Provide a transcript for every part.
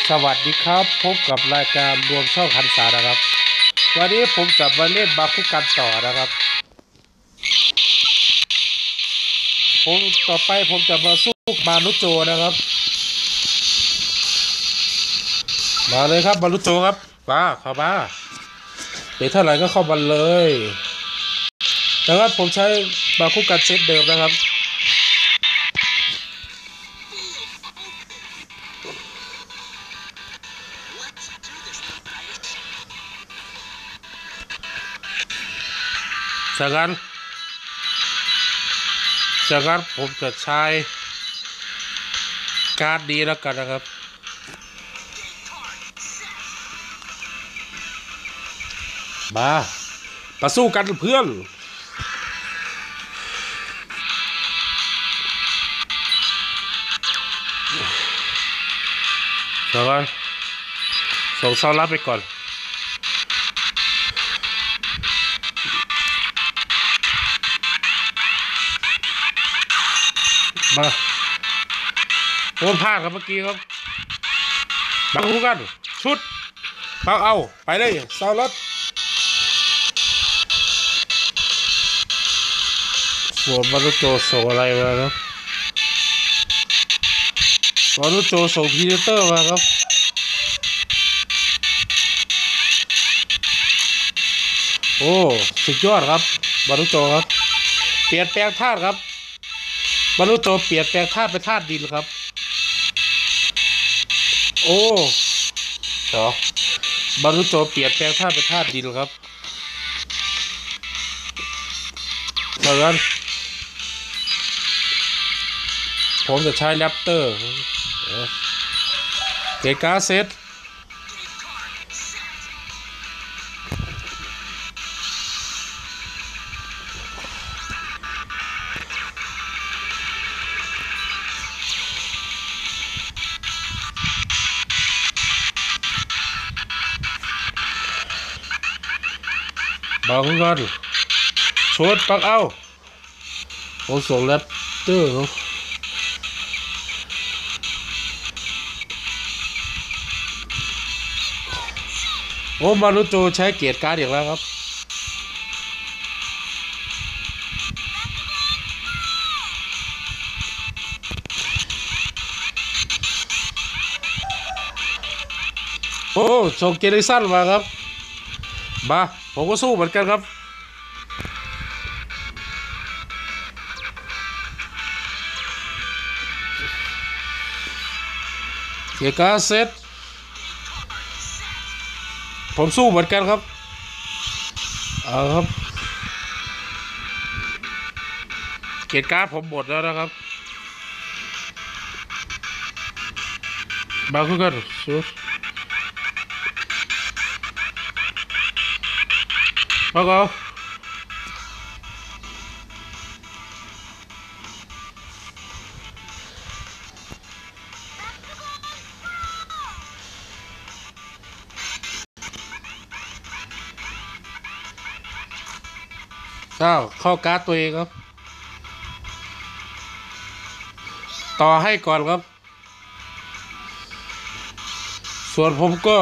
สวัสดีครับพบกับรายการรวมช่องหันษานะครับวันนี้ผมจะมาเล่นบาคุกันต่อนะครับผมต่อไปผมจะมาสู้มารุโจนะครับมาเลยครับมารุโจครับมาเข้ามาเดี๋ยวเท่าไหร่ก็เข้ามาเลยแต่ว่าผมใช้บาคุกันเซตเดิมนะครับจากนั้นผมจะใช้การ์ดนี้แล้วกันนะครับมาสู้กันเพื่อนจากนั้นส่งเสารับไปก่อนมาโดนพลาดครับเมื่อกี้ครับบังคู่กันชุดบังเอาไปเลยเสารับส่วนมารุโจส่งอะไรมาครับมารุโจส่งพีเตอร์มาครับโอ้สุดยอดครับมารุโจครับเปลี่ยนแปลงธาตุครับมารุโจเปลี่ยนแปลงธาตุเป็นธาตุดินครับโอ้เดี๋ยวมารุโจเปลี่ยนแปลงธาตุเป็นธาตุดินครับเหมือนกันผมจะใช้แรปเตอร์เกกาเซตบางกันชดปักเอาผมส่งแรปเตอร์โอ้มารุโจใช้เกียรติการ์ดอย่างแล้วครับโอ้ส่งเกลิสันมาครับมาผมก็สู้เหมือนกันครับเกียร์การ์ดเซตผมสู้เหมือนกันครับเอาครับเกียร์การ์ดผมหมดแล้วนะครับมาคู่กันสู้มาเอาเข้าการ์ดตัวเองครับต่อให้ก่อนครับส่วนผมก็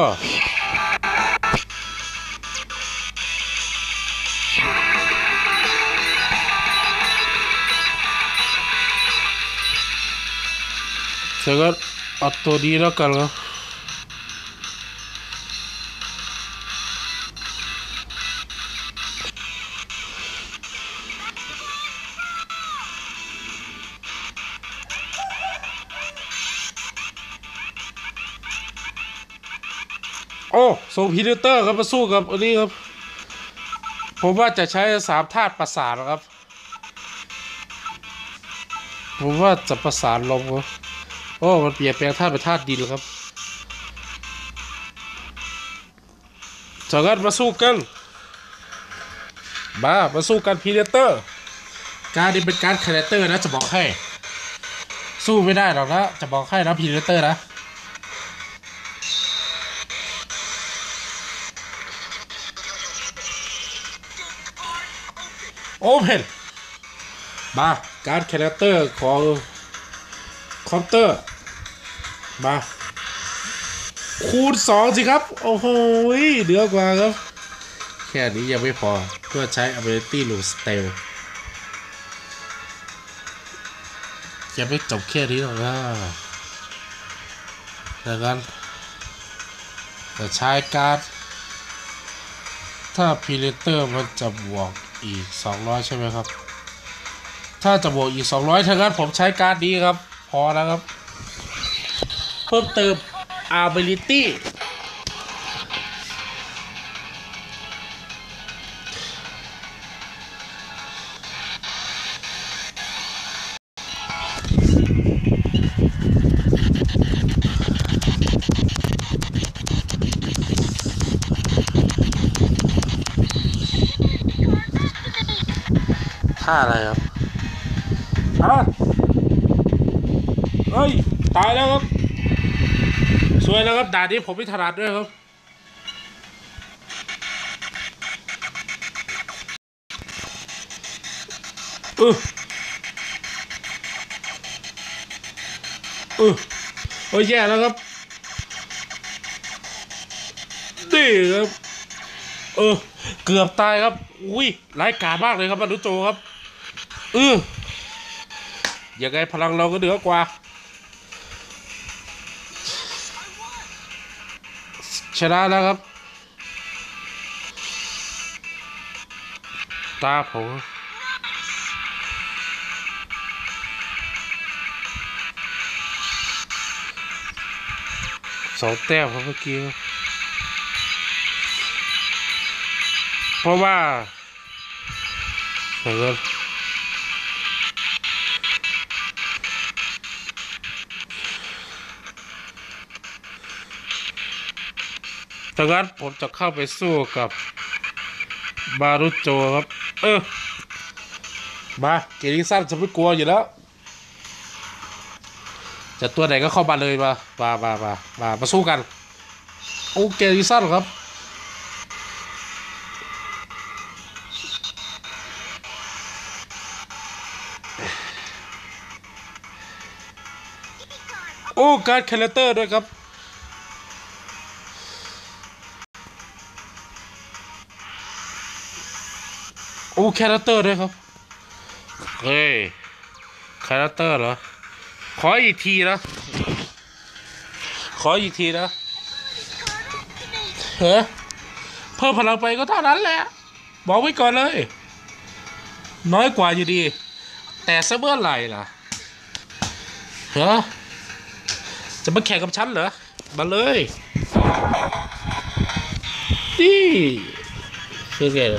เสร็จก็เอาตัวดีแล้วกันครับโอ้ส่งพีเตอร์ครับมาสู้กับอันนี้ครับผมว่าจะใช้3 ธาตุประสานครับผมว่าจะประสานลงครับโอ้มันเปลี่ยนแปลงธาตุเป็นธาตุดินครับจากนั้นมาสู้กันมาสู้กันพีเตอร์การนี้เป็นการคาแรคเตอร์นะจะบอกให้สู้ไม่ได้หรอกนะจะบอกให้นะพีเตอร์นะโอเพนมาการคาแรคเตอร์ของคอมเตอร์มาคูณ2สิครับโอ้โหเหนือกว่าครับแค่นี้ยังไม่พอเพื่อใช้ ability ลูสเตลจะไม่จบแค่นี้หรอกนะดังนั้นจะใช้การ์ดถ้าพีเรเตอร์มันจะบวกอีก200ใช่ไหมครับถ้าจะบวกอีก200ถ้างั้นผมใช้การ์ดนี้ครับพอแล้วครับเพิ่มเติม ability ท่าอะไรครับเฮ้ยตายแล้วครับสวยแล้วครับด่านนี้ผมไม่ถนัดด้วยครับเออโอ้ยแย่แล้วครับนี่ครับเกือบตายครับอุ้ยร้ายกาจมากเลยครับบรรลุโจครับยังไงพลังเราก็เหนือกว่าชนะแล้วครับตาผม2 แต้มครับเมื่อกี้เพราะว่าเกิดดังนั้นผมจะเข้าไปสู้กับบารุโจครับมาเกมนี้สั้นจะไม่กลัวอยู่แล้วจะตัวไหนก็เข้ามาเลยมาสู้กันโอเกมนี้สั้นครับโอ้การแคลเตอร์ด้วยครับโอ้แคลเตอร์ด้วยครับเฮ้ยแคลเตอร์เหรอขออีกทีนะเฮ้เพิ่มพลังไปก็เท่านั้นแหละบอกไว้ก่อนเลยน้อยกว่าอยู่ดีแต่เสเมื่อไหร่ล่ะเฮ้จะมาแข่งกับฉันเหรอมาเลยนี่คือไง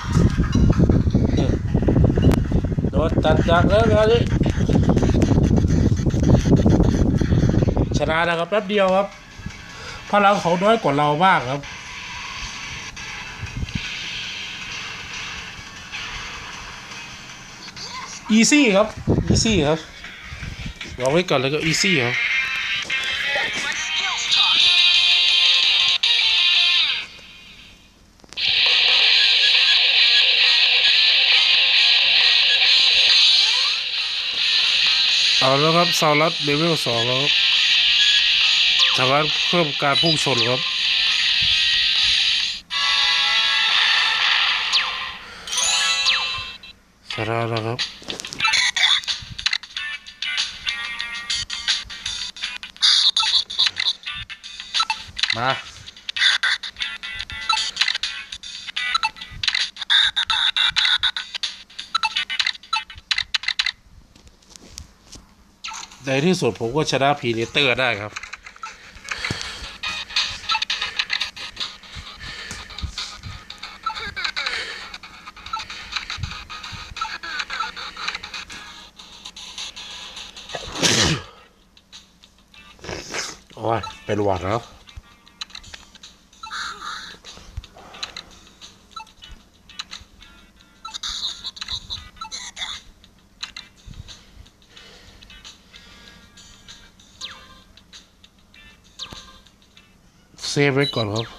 โดนตัดจากแล้วงานนี้ชนะนะครับแป๊บเดียวครับพลังเขาน้อยกว่าเรามากครับอีซี่ครับบอกไว้ก่อนเลยก็อีซี่ครับเอาแล้วครับซาลัสเลเวล2แล้วครับทำการเพิ่มการพุ่งชนครับชนะแล้วครับมาในที่สุดผมก็ชนะพีเนเตอร์ได้ครับโอ้ยเป็นหวัดแล้วเซฟไว้ก่อนครับ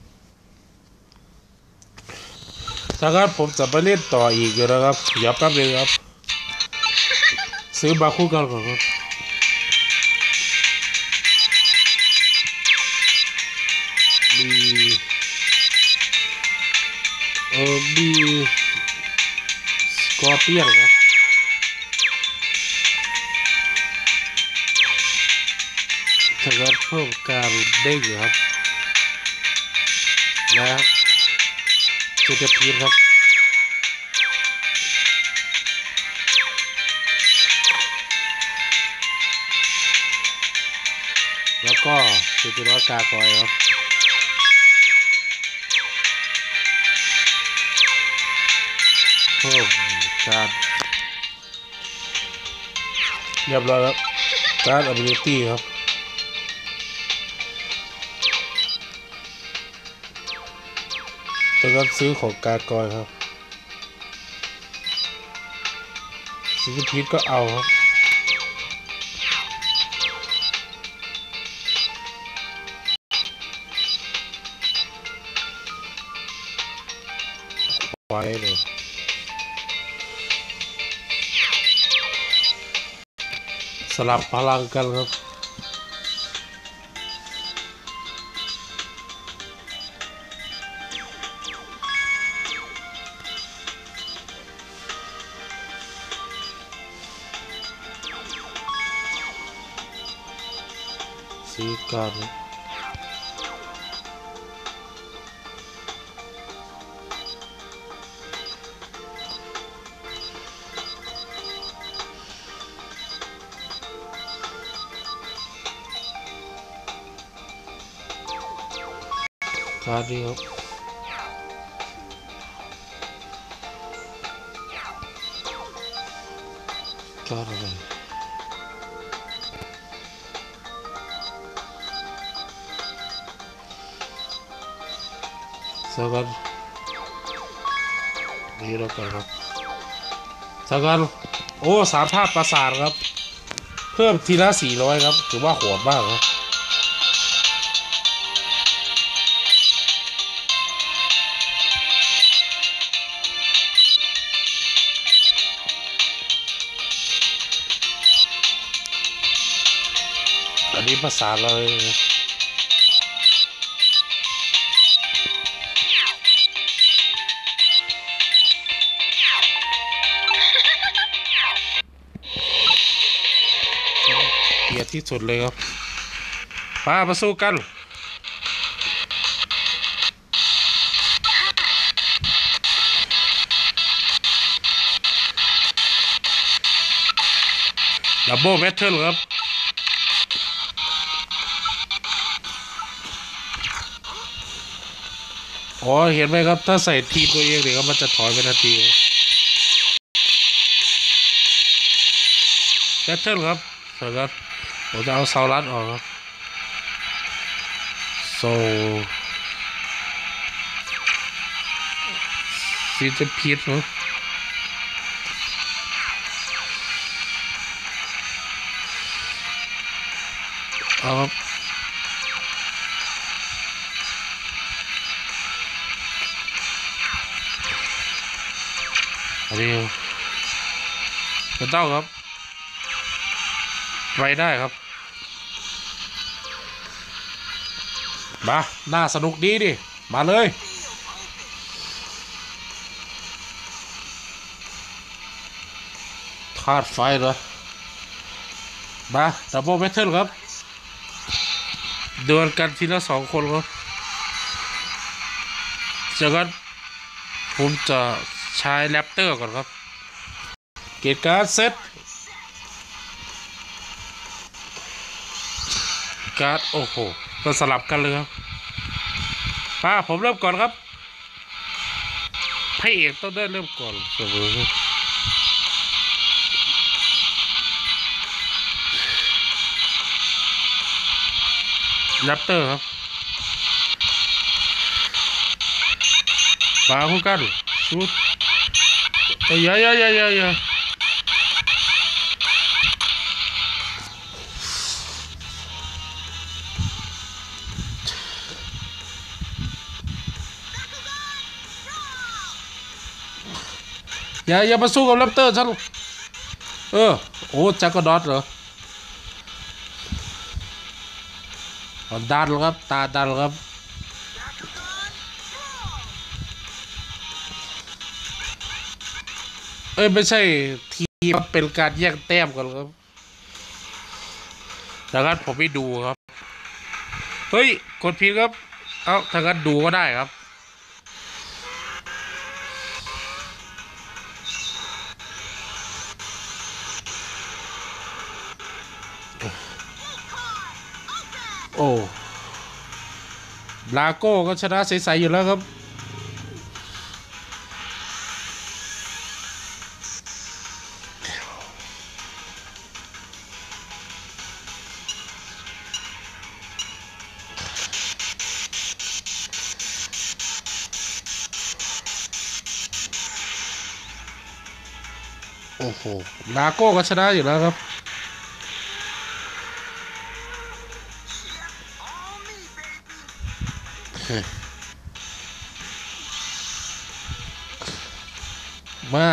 ถ้างั้นผมจะไปเล่นต่ออีกอยู่นะครับเดี๋ยวแป๊บนึงครับซื้อบาคู่กันก่อนครับเปี้ยนครับถ้าเกิดเพิ่มการเด้งครับและจะพีนครับแล้วก็จะร้อยกาคอยครับเพิ่มการเรียบร้อยครับการ ability ครับต้องการซื้อของการกอยครับซื้อพีทก็เอาครับไว้เลยสลับพลังกันครับซื้อกันการนี้ครับการอะไรสักกันนี่แล้วกันครับสักกันโอ้3 ภาพประสานครับเพิ่มทีละ400ครับถือว่าโหดมากครับอันนี้ประสานเลยเกียรติที่สุดเลยครับมาสู้กันดับเบิลแบทเทิลครับอ๋อเห็นไหมครับถ้าใส่ทีตัวเองเดี๋ยวมันจะถอยไปทันทีแบทเทิลครับเสร็จแล้วผมจะเอาเซาลัสออกครับโซซีจะพีดมั้งเอาครับอันนี้ไม่ต้องครับไปได้ครับมาน่าสนุกดีดิมาเลยธาตุไฟเหรอมาดับเบิลแบทเทิลครับเดินกันทีละ2 คนครับจากนั้นผมจะใช้แรปเตอร์ก่อนครับเกตการ์ดเซตการ์ดโอ้โหก็สลับกันเลยครับผมเริ่มก่อนครับพระเอกต้องได้เริ่มก่อนเสมอแรปเตอร์ครับมาคู่กันชุดอย่ามาสู้กับแรปเตอร์ฉันโอ้แจ็คก็ดอทเหรอดันครับตาดันครับไม่ใช่ทีมเป็นการแย่งแต้มกันครับดังนั้นผมไม่ดูครับเฮ้ยกดผิดครับถ้างั้นดูก็ได้ครับโอ้ลาโก้ก็ชนะใสๆอยู่แล้วครับโอ้โหลาโก้ก็ชนะอยู่แล้วครับมา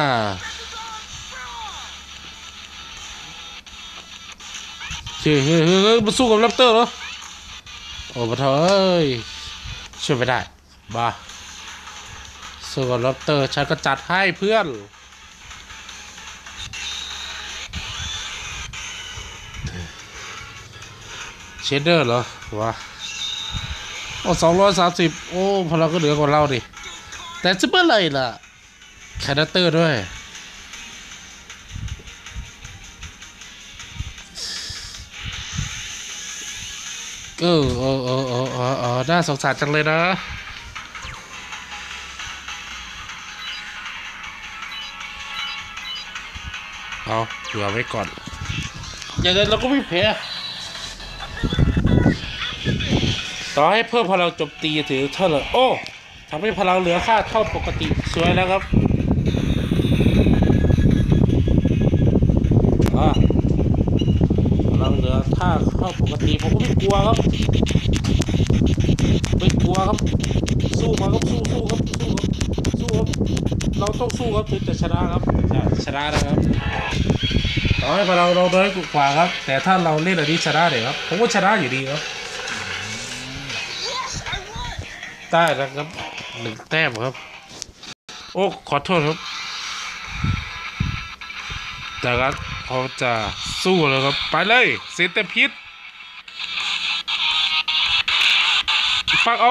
เฮ้ยมาสู้กับแรปเตอร์เหรอโอ้มาเถอะเอ้ยช่วยไม่ได้มาสู้กับแรปเตอร์ฉันก็จัดให้เพื่อนเชดเดอร์เหรอวะโอ้230โอ้พลังก็เหลือกว่าเราดิแต่จะเมื่อไรล่ะแคนาเตอร์ด้วยน่าสงสารจังเลยนะเอาเผื่อไว้ก่อนอย่างนั้นเราก็ไม่แพ้ต่อให้เพิ่มพลังโจมตีถือเท่าไหร่โอ้ทำให้พลังเหลือค่าเท่าปกติสวยแล้วครับพลังเหลือค่าเท่าปกติผมก็ไม่กลัวครับไม่กลัวครับสู้มาครับสู้ครับสู้ครับเราต้องสู้ครับถึงจะชนะครับชนะนะครับต่อให้พลังเราน้อยกว่าครับแต่ถ้าเราเล่นอันนี้ชนะเลยครับผมก็ชนะอยู่ดีครับได้นะครับ1 แต้มครับโอ้ขอโทษครับจากนั้นเขาจะสู้เลยครับไปเลยเซนเตพิษปักเอา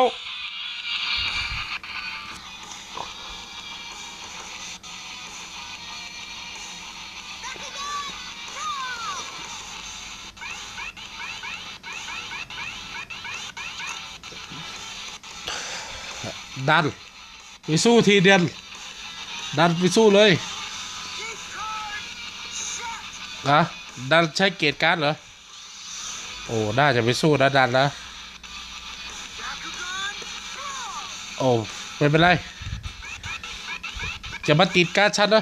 ดันไปสู้ทีเดียวดันไปสู้เลยนะดันใช้เกียรติการ์ดเหรอโอ้น่าจะไปสู้นะดันนะโอ้ไม่เป็นไรจะมาติดการ์ดฉันนะ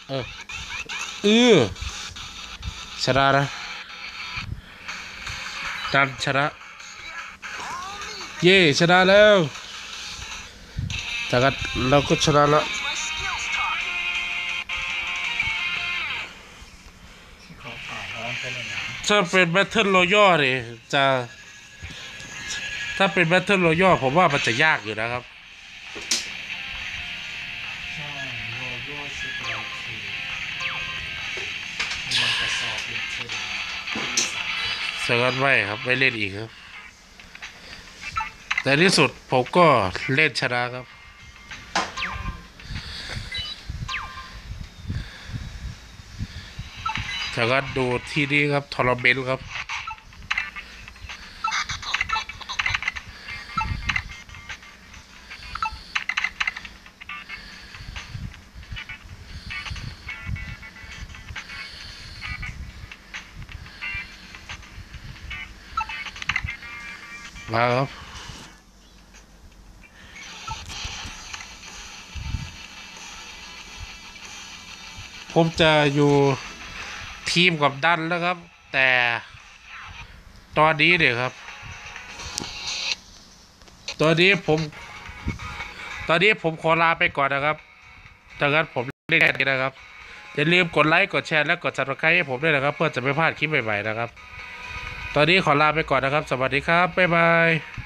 ชนะนะดันชนะเย่ชนะแล้วแต่กันเราก็ชนะแล้วถ้าเป็นแบทเทิลรอยัลเนี่ยจะถ้าเป็นแบทเทิลรอยัลผมว่ามันจะยากอยู่นะครับสกัดไว้ครับไม่เล่นอีกครับแต่ที่สุดผมก็เล่นชนะครับแล้วก็ดูที่นี่ครับทอร์เบนครับมาครับผมจะอยู่ทีมกับดันแล้วครับแต่ตอนนี้เนี่ยครับตอนนี้ผมขอลาไปก่อนนะครับดังนั้นผมเล่นแค่นี้นะครับอย่าลืมกดไลค์กดแชร์และกด Subscribe ให้ผมด้วยนะครับเพื่อจะไม่พลาดคลิปใหม่ๆนะครับตอนนี้ขอลาไปก่อนนะครับสวัสดีครับบ๊ายบาย